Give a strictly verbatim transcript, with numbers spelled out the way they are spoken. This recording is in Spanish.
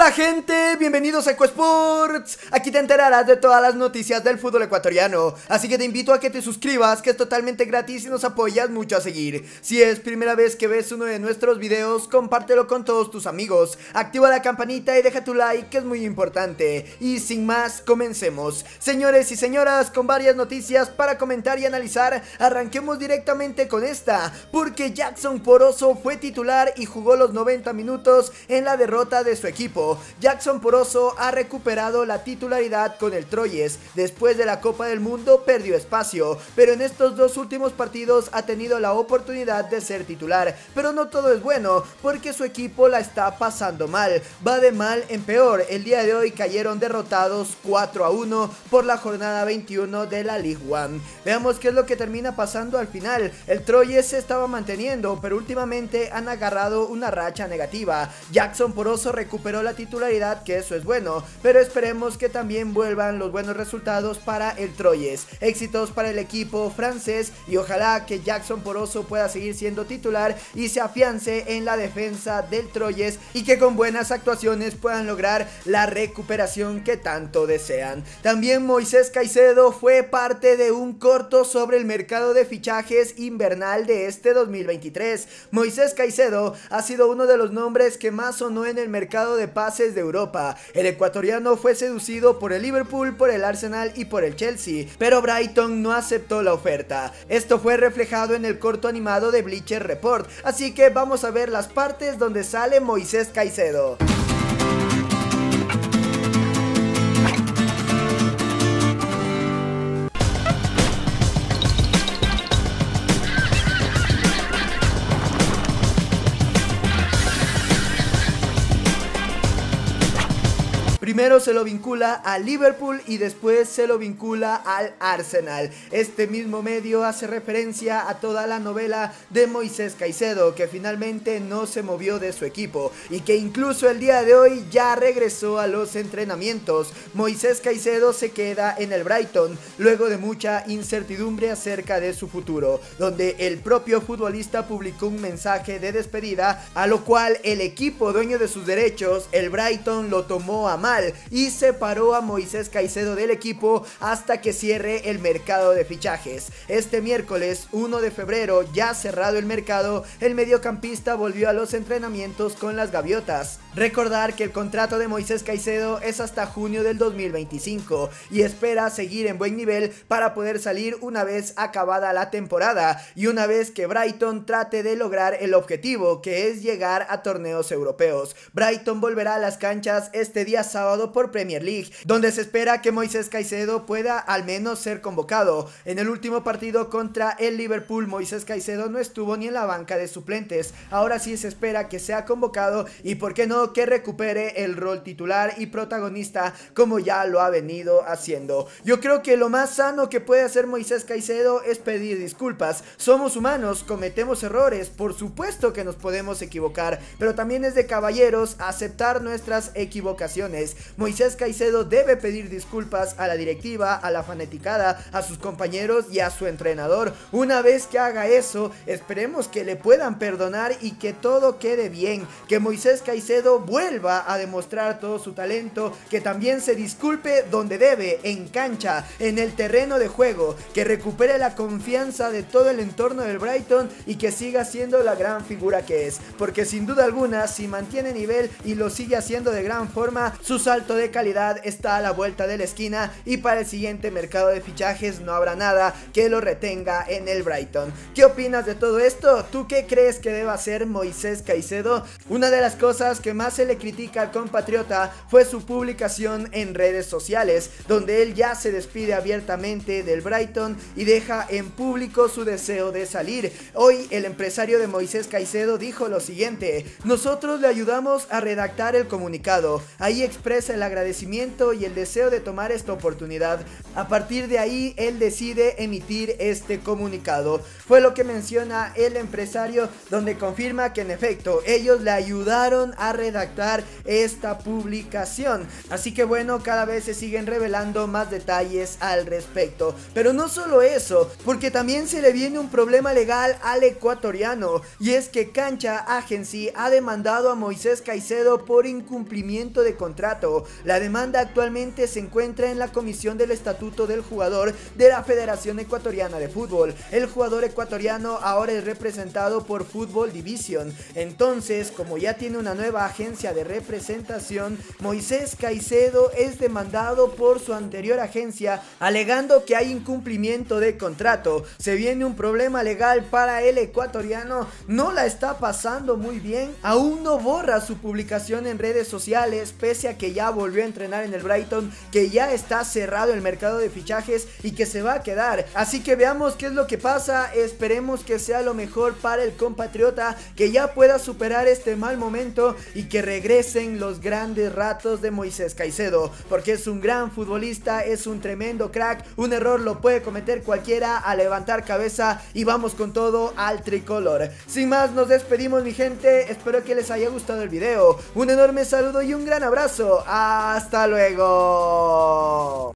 Hola gente, bienvenidos a EcoSports. Aquí te enterarás de todas las noticias del fútbol ecuatoriano, así que te invito a que te suscribas, que es totalmente gratis y nos apoyas mucho a seguir. Si es primera vez que ves uno de nuestros videos, compártelo con todos tus amigos, activa la campanita y deja tu like, que es muy importante. Y sin más, comencemos. Señores y señoras, con varias noticias para comentar y analizar, arranquemos directamente con esta, porque Jackson Poroso fue titular y jugó los noventa minutos en la derrota de su equipo. Jackson Poroso ha recuperado la titularidad con el Troyes. Después de la Copa del Mundo perdió espacio, pero en estos dos últimos partidos ha tenido la oportunidad de ser titular. Pero no todo es bueno, porque su equipo la está pasando mal, va de mal en peor. El día de hoy cayeron derrotados cuatro a uno por la jornada veintiuno de la League One. Veamos qué es lo que termina pasando al final. El Troyes se estaba manteniendo, pero últimamente han agarrado una racha negativa. Jackson Poroso recuperó la titularidad, que eso es bueno, pero esperemos que también vuelvan los buenos resultados para el Troyes. Éxitos para el equipo francés y ojalá que Jackson Poroso pueda seguir siendo titular y se afiance en la defensa del Troyes y que con buenas actuaciones puedan lograr la recuperación que tanto desean. También Moisés Caicedo fue parte de un corto sobre el mercado de fichajes invernal de este dos mil veintitrés. Moisés Caicedo ha sido uno de los nombres que más sonó en el mercado de pases de Europa. El ecuatoriano fue seducido por el Liverpool, por el Arsenal y por el Chelsea, pero Brighton no aceptó la oferta. Esto fue reflejado en el corto animado de Bleacher Report, así que vamos a ver las partes donde sale Moisés Caicedo. Primero se lo vincula al Liverpool y después se lo vincula al Arsenal. Este mismo medio hace referencia a toda la novela de Moisés Caicedo, que finalmente no se movió de su equipo y que incluso el día de hoy ya regresó a los entrenamientos. Moisés Caicedo se queda en el Brighton luego de mucha incertidumbre acerca de su futuro, donde el propio futbolista publicó un mensaje de despedida, a lo cual el equipo dueño de sus derechos, el Brighton, lo tomó a mal y separó a Moisés Caicedo del equipo hasta que cierre el mercado de fichajes. Este miércoles uno de febrero, ya cerrado el mercado, el mediocampista volvió a los entrenamientos con las Gaviotas. Recordar que el contrato de Moisés Caicedo es hasta junio del dos mil veinticinco y espera seguir en buen nivel para poder salir una vez acabada la temporada y una vez que Brighton trate de lograr el objetivo, que es llegar a torneos europeos. Brighton volverá a las canchas este día sábado por Premier League, donde se espera que Moisés Caicedo pueda al menos ser convocado. En el último partido contra el Liverpool, Moisés Caicedo no estuvo ni en la banca de suplentes. Ahora sí se espera que sea convocado y por qué no que recupere el rol titular y protagonista como ya lo ha venido haciendo. Yo creo que lo más sano que puede hacer Moisés Caicedo es pedir disculpas. Somos humanos, cometemos errores, por supuesto que nos podemos equivocar, pero también es de caballeros aceptar nuestras equivocaciones. Moisés Caicedo debe pedir disculpas a la directiva, a la fanaticada, a sus compañeros y a su entrenador. Una vez que haga eso, esperemos que le puedan perdonar y que todo quede bien, que Moisés Caicedo vuelva a demostrar todo su talento, que también se disculpe donde debe, en cancha, en el terreno de juego, que recupere la confianza de todo el entorno del Brighton y que siga siendo la gran figura que es, porque sin duda alguna, si mantiene nivel y lo sigue haciendo de gran forma, su salto de calidad está a la vuelta de la esquina y para el siguiente mercado de fichajes no habrá nada que lo retenga en el Brighton. ¿Qué opinas de todo esto? ¿Tú qué crees que deba hacer Moisés Caicedo? Una de las cosas que más se le critica al compatriota fue su publicación en redes sociales, donde él ya se despide abiertamente del Brighton y deja en público su deseo de salir. Hoy el empresario de Moisés Caicedo dijo lo siguiente: nosotros le ayudamos a redactar el comunicado, ahí expresa el agradecimiento y el deseo de tomar esta oportunidad. A partir de ahí él decide emitir este comunicado. Fue lo que menciona el empresario, donde confirma que en efecto ellos le ayudaron a redactar redactar esta publicación. Así que bueno, cada vez se siguen revelando más detalles al respecto. Pero no solo eso, porque también se le viene un problema legal al ecuatoriano, y es que Cancha Agency ha demandado a Moisés Caicedo por incumplimiento de contrato. La demanda actualmente se encuentra en la Comisión del Estatuto del Jugador de la Federación Ecuatoriana de Fútbol. El jugador ecuatoriano ahora es representado por Fútbol Division. Entonces, como ya tiene una nueva agencia de representación, Moisés Caicedo es demandado por su anterior agencia, alegando que hay incumplimiento de contrato. Se viene un problema legal para el ecuatoriano, no la está pasando muy bien, aún no borra su publicación en redes sociales, pese a que ya volvió a entrenar en el Brighton, que ya está cerrado el mercado de fichajes y que se va a quedar. Así que veamos qué es lo que pasa, esperemos que sea lo mejor para el compatriota, que ya pueda superar este mal momento y que regresen los grandes ratos de Moisés Caicedo, porque es un gran futbolista, es un tremendo crack, un error lo puede cometer cualquiera, a levantar cabeza y vamos con todo al tricolor. Sin más, nos despedimos mi gente, espero que les haya gustado el video, un enorme saludo y un gran abrazo, hasta luego.